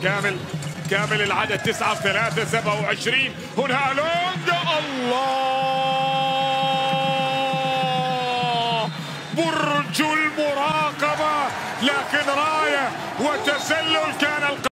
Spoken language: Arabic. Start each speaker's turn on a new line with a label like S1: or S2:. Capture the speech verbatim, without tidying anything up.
S1: كامل كامل العدد تسعة في ثلاثة سبعة وعشرين. هنا ألونجا، الله برج المراقبة، لكن راية وتسلل كان